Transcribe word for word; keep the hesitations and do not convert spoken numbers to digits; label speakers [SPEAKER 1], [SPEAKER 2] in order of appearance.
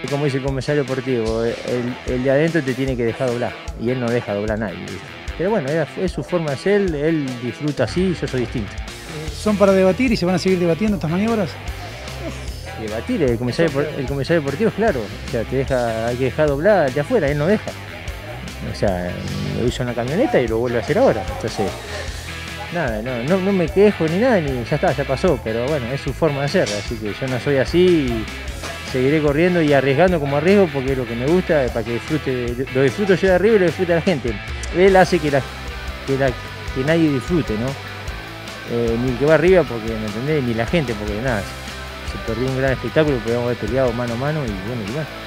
[SPEAKER 1] es como dice el comisario deportivo, el, el de adentro te tiene que dejar doblar, y él no deja doblar a nadie, ¿viste? Pero bueno, es, es su forma de ser, él disfruta así, yo soy distinto.
[SPEAKER 2] ¿Son para debatir y se van a seguir debatiendo estas maniobras?
[SPEAKER 1] Debatir, el comisario, el comisario deportivo es claro, o sea, te deja, hay que dejar doblar de afuera, él no deja. O sea, lo hizo en la camioneta y lo vuelve a hacer ahora, entonces... Nada, no, no, no me quejo ni nada, ni ya está, ya pasó, pero bueno, es su forma de ser, así que yo no soy así y seguiré corriendo y arriesgando como arriesgo porque es lo que me gusta, para que disfrute, lo disfruto yo de arriba y lo disfrute la gente. Él hace que, la, que, la, que nadie disfrute, ¿no? Eh, ni el que va arriba, porque, ¿me entendés? Ni la gente, porque nada, se perdió un gran espectáculo, podíamos haber peleado mano a mano y bueno, y bueno.